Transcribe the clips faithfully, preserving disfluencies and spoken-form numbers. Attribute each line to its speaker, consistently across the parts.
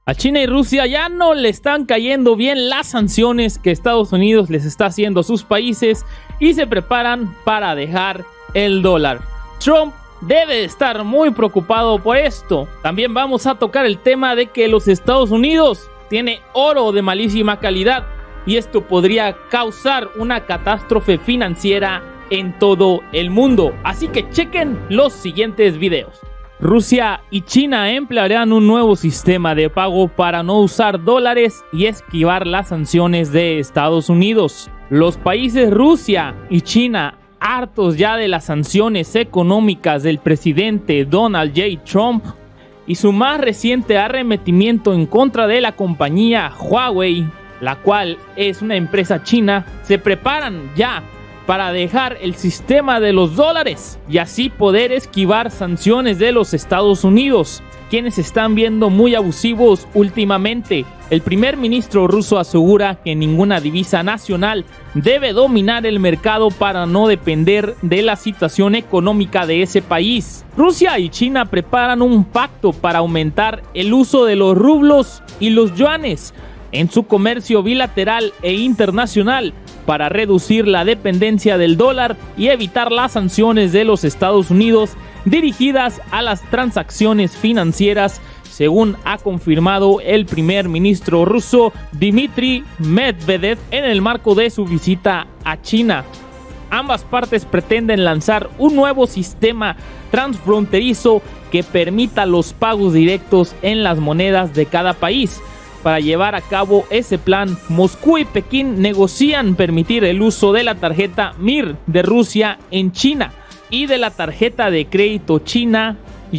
Speaker 1: A China y Rusia ya no le están cayendo bien las sanciones que Estados Unidos les está haciendo a sus países y se preparan para dejar el dólar. Trump debe estar muy preocupado por esto. También vamos a tocar el tema de que los Estados Unidos tiene oro de malísima calidad y esto podría causar una catástrofe financiera en todo el mundo. Así que chequen los siguientes videos. Rusia y China emplearán un nuevo sistema de pago para no usar dólares y esquivar las sanciones de Estados Unidos. Los países Rusia y China, hartos ya de las sanciones económicas del presidente Donald J. Trump y su más reciente arremetimiento en contra de la compañía Huawei, la cual es una empresa china, se preparan ya para dejar el sistema de los dólares y así poder esquivar sanciones de los Estados Unidos, quienes se están viendo muy abusivos últimamente. El primer ministro ruso asegura que ninguna divisa nacional debe dominar el mercado para no depender de la situación económica de ese país. Rusia y China preparan un pacto para aumentar el uso de los rublos y los yuanes en su comercio bilateral e internacional para reducir la dependencia del dólar y evitar las sanciones de los Estados Unidos dirigidas a las transacciones financieras, según ha confirmado el primer ministro ruso Dmitry Medvedev en el marco de su visita a China. Ambas partes pretenden lanzar un nuevo sistema transfronterizo que permita los pagos directos en las monedas de cada país. Para llevar a cabo ese plan, Moscú y Pekín negocian permitir el uso de la tarjeta Mir de Rusia en China y de la tarjeta de crédito china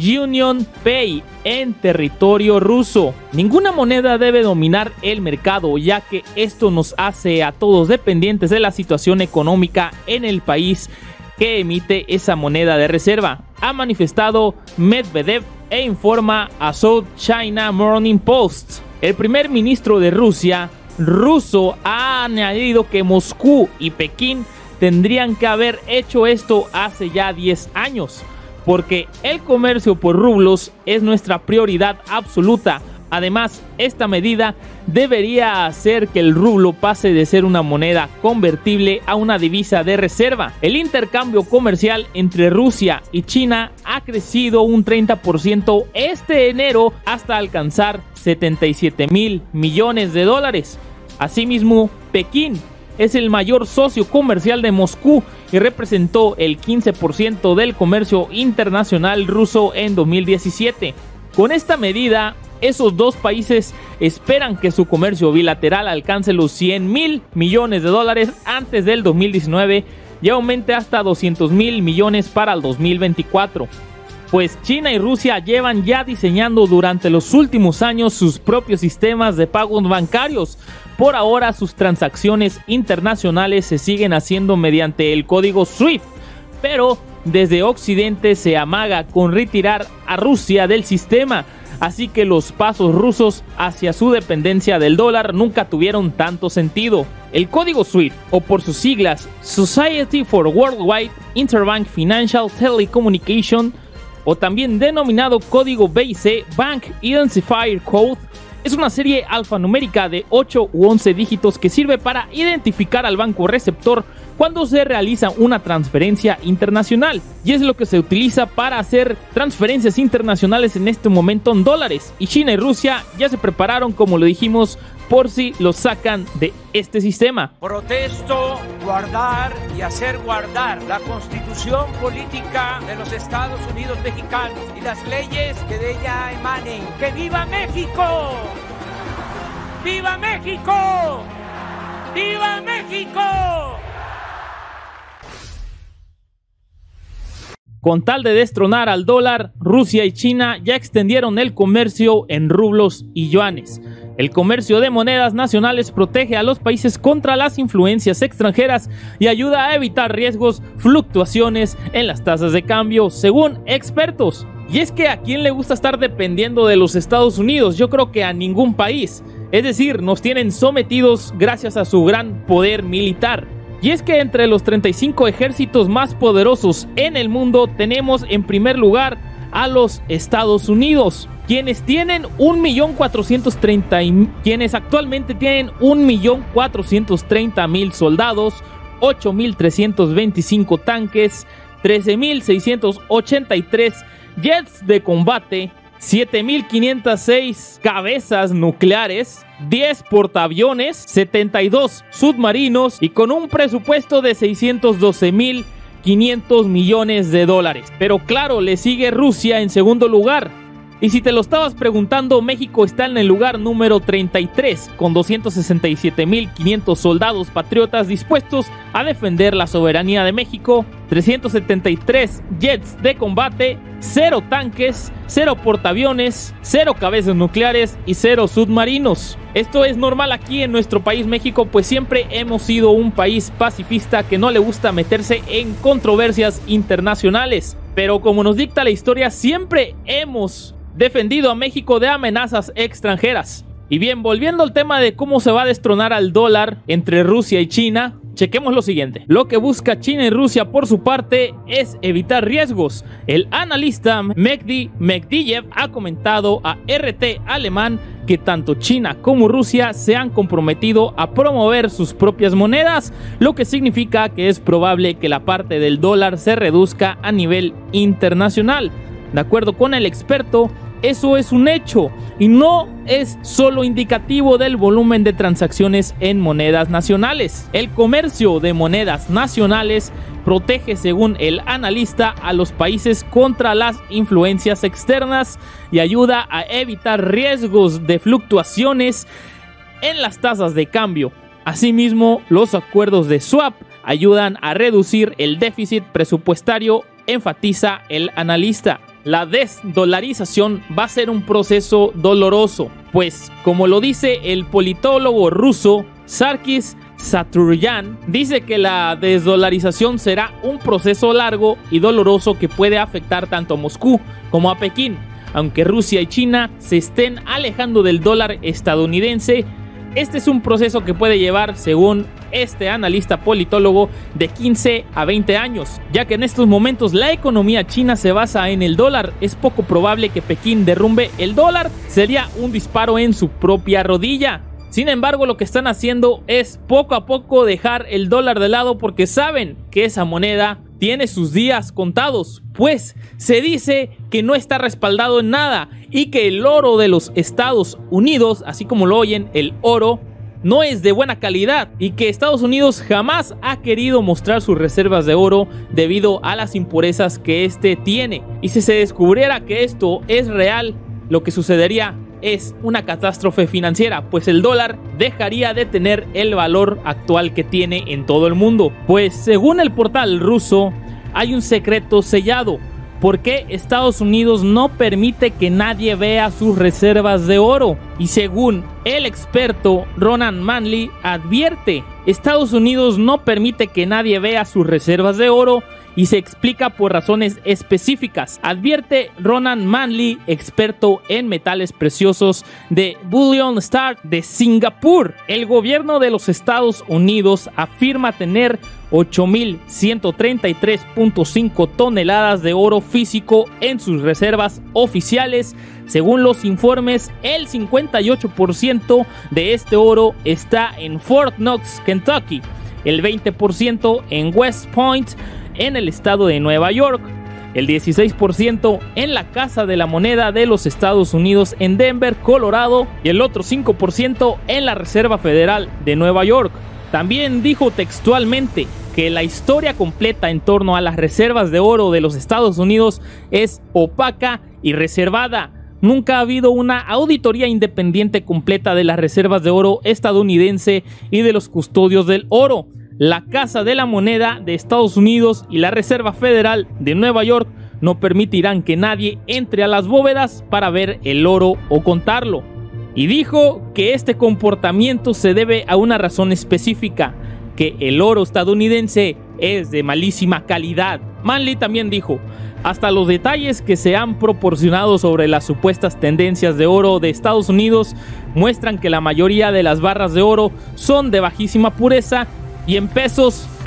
Speaker 1: Union Pay en territorio ruso. Ninguna moneda debe dominar el mercado, ya que esto nos hace a todos dependientes de la situación económica en el país que emite esa moneda de reserva, ha manifestado Medvedev e informa a South China Morning Post. El primer ministro de Rusia, ruso, ha añadido que Moscú y Pekín tendrían que haber hecho esto hace ya diez años, porque el comercio por rublos es nuestra prioridad absoluta. Además, esta medida debería hacer que el rublo pase de ser una moneda convertible a una divisa de reserva. El intercambio comercial entre Rusia y China ha crecido un treinta por ciento este enero hasta alcanzar setenta y siete mil millones de dólares. Asimismo, Pekín es el mayor socio comercial de Moscú y representó el quince por ciento del comercio internacional ruso en dos mil diecisiete. Con esta medida, esos dos países esperan que su comercio bilateral alcance los cien mil millones de dólares antes del dos mil diecinueve y aumente hasta doscientos mil millones para el dos mil veinticuatro. Pues China y Rusia llevan ya diseñando durante los últimos años sus propios sistemas de pagos bancarios. Por ahora, sus transacciones internacionales se siguen haciendo mediante el código SWIFT, pero desde Occidente se amaga con retirar a Rusia del sistema, así que los pasos rusos hacia su dependencia del dólar nunca tuvieron tanto sentido. El código SWIFT, o por sus siglas Society for Worldwide Interbank Financial Telecommunication, o también denominado código B I C, Bank Identifier Code, es una serie alfanumérica de ocho u once dígitos que sirve para identificar al banco receptor cuando se realiza una transferencia internacional, y es lo que se utiliza para hacer transferencias internacionales en este momento en dólares. Y China y Rusia ya se prepararon, como lo dijimos, por si lo sacan de este sistema.
Speaker 2: Protesto guardar y hacer guardar la Constitución política de los Estados Unidos mexicanos y las leyes que de ella emanen. ¡Que viva México! ¡Viva México! ¡Viva México!
Speaker 1: Con tal de destronar al dólar, Rusia y China ya extendieron el comercio en rublos y yuanes. El comercio de monedas nacionales protege a los países contra las influencias extranjeras y ayuda a evitar riesgos, fluctuaciones en las tasas de cambio, según expertos. Y es que ¿a quién le gusta estar dependiendo de los Estados Unidos? Yo creo que a ningún país. Es decir, nos tienen sometidos gracias a su gran poder militar. Y es que entre los treinta y cinco ejércitos más poderosos en el mundo tenemos en primer lugar a los Estados Unidos, quienes tienen un millón cuatrocientos treinta quienes actualmente tienen un millón cuatrocientos treinta mil soldados, ocho mil trescientos veinticinco tanques, trece mil seiscientos ochenta y tres jets de combate, siete mil quinientas seis cabezas nucleares, diez portaaviones, setenta y dos submarinos y con un presupuesto de seiscientos doce mil quinientos millones de dólares. Pero claro, le sigue Rusia en segundo lugar. Y si te lo estabas preguntando, México está en el lugar número treinta y tres, con doscientos sesenta y siete mil quinientos soldados patriotas dispuestos a defender la soberanía de México, trescientos setenta y tres jets de combate, cero tanques, cero portaaviones, cero cabezas nucleares y cero submarinos. Esto es normal aquí en nuestro país México, pues siempre hemos sido un país pacifista que no le gusta meterse en controversias internacionales. Pero como nos dicta la historia, siempre hemos defendido a México de amenazas extranjeras. Y bien, volviendo al tema de cómo se va a destronar al dólar entre Rusia y China, chequemos lo siguiente. Lo que busca China y Rusia por su parte es evitar riesgos. El analista Mehdi Megdiyev ha comentado a R T Alemán que tanto China como Rusia se han comprometido a promover sus propias monedas, lo que significa que es probable que la parte del dólar se reduzca a nivel internacional. De acuerdo con el experto, eso es un hecho y no es solo indicativo del volumen de transacciones en monedas nacionales. El comercio de monedas nacionales protege, según el analista, a los países contra las influencias externas y ayuda a evitar riesgos de fluctuaciones en las tasas de cambio. Asimismo, los acuerdos de swap ayudan a reducir el déficit presupuestario, enfatiza el analista. La desdolarización va a ser un proceso doloroso, pues, como lo dice el politólogo ruso Sarkis Saturyan, dice que la desdolarización será un proceso largo y doloroso que puede afectar tanto a Moscú como a Pekín. Aunque Rusia y China se estén alejando del dólar estadounidense, este es un proceso que puede llevar, según este analista politólogo, de quince a veinte años, ya que en estos momentos la economía china se basa en el dólar. Es poco probable que Pekín derrumbe el dólar, sería un disparo en su propia rodilla. Sin embargo, lo que están haciendo es poco a poco dejar el dólar de lado porque saben que esa moneda tiene sus días contados, pues se dice que no está respaldado en nada y que el oro de los Estados Unidos, así como lo oyen, el oro, no es de buena calidad y que Estados Unidos jamás ha querido mostrar sus reservas de oro debido a las impurezas que este tiene. Y si se descubriera que esto es real, lo que sucedería es una catástrofe financiera, pues el dólar dejaría de tener el valor actual que tiene en todo el mundo. Pues según el portal ruso, hay un secreto sellado. ¿Por qué Estados Unidos no permite que nadie vea sus reservas de oro? Y según el experto Ronan Manley advierte, Estados Unidos no permite que nadie vea sus reservas de oro y se explica por razones específicas. Advierte Ronan Manley, experto en metales preciosos de Bullion Star de Singapur. El gobierno de los Estados Unidos afirma tener ocho mil ciento treinta y tres punto cinco toneladas de oro físico en sus reservas oficiales. Según los informes, el cincuenta y ocho por ciento de este oro está en Fort Knox, Kentucky, el veinte por ciento en West Point, en el estado de Nueva York, el dieciséis por ciento en la Casa de la Moneda de los Estados Unidos en Denver, Colorado, y el otro cinco por ciento en la Reserva Federal de Nueva York. También dijo textualmente que la historia completa en torno a las reservas de oro de los Estados Unidos es opaca y reservada. Nunca ha habido una auditoría independiente completa de las reservas de oro estadounidense y de los custodios del oro. La Casa de la Moneda de Estados Unidos y la Reserva Federal de Nueva York no permitirán que nadie entre a las bóvedas para ver el oro o contarlo. Y dijo que este comportamiento se debe a una razón específica, que el oro estadounidense es de malísima calidad. Manley también dijo, hasta los detalles que se han proporcionado sobre las supuestas tendencias de oro de Estados Unidos muestran que la mayoría de las barras de oro son de bajísima pureza y en pesos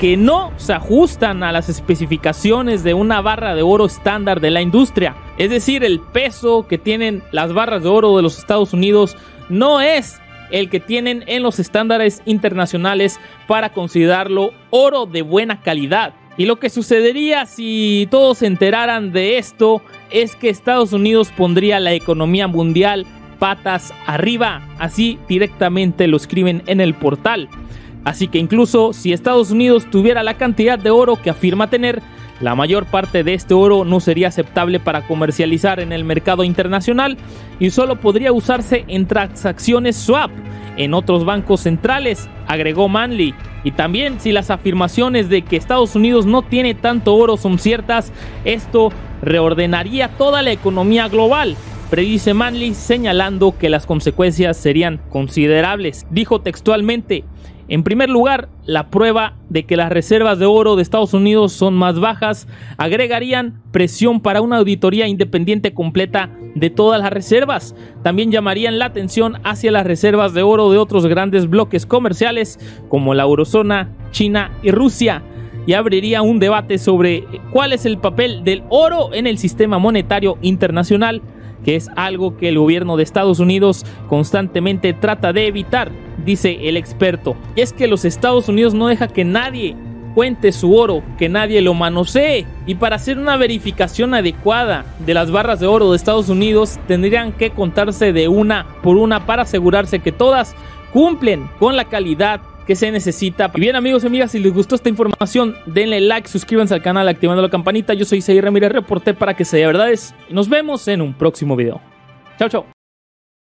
Speaker 1: que no se ajustan a las especificaciones de una barra de oro estándar de la industria. Es decir, el peso que tienen las barras de oro de los Estados Unidos no es el que tienen en los estándares internacionales para considerarlo oro de buena calidad. Y lo que sucedería si todos se enteraran de esto es que Estados Unidos pondría la economía mundial patas arriba, así directamente lo escriben en el portal. Así que incluso si Estados Unidos tuviera la cantidad de oro que afirma tener, la mayor parte de este oro no sería aceptable para comercializar en el mercado internacional y solo podría usarse en transacciones swap en otros bancos centrales, agregó Manley. Y también si las afirmaciones de que Estados Unidos no tiene tanto oro son ciertas, esto reordenaría toda la economía global, predice Manley, señalando que las consecuencias serían considerables. Dijo textualmente: en primer lugar, la prueba de que las reservas de oro de Estados Unidos son más bajas agregarían presión para una auditoría independiente completa de todas las reservas. También llamarían la atención hacia las reservas de oro de otros grandes bloques comerciales como la eurozona, China y Rusia, y abriría un debate sobre cuál es el papel del oro en el sistema monetario internacional, que es algo que el gobierno de Estados Unidos constantemente trata de evitar, dice el experto. Y es que los Estados Unidos no deja que nadie cuente su oro, que nadie lo manosee. Y para hacer una verificación adecuada de las barras de oro de Estados Unidos, tendrían que contarse de una por una para asegurarse que todas cumplen con la calidad que se necesita. Y bien, amigos y amigas, si les gustó esta información, denle like, suscríbanse al canal activando la campanita. Yo soy Isaí Ramírez, reporté para que se dé verdades y nos vemos en un próximo video. Chao, chao.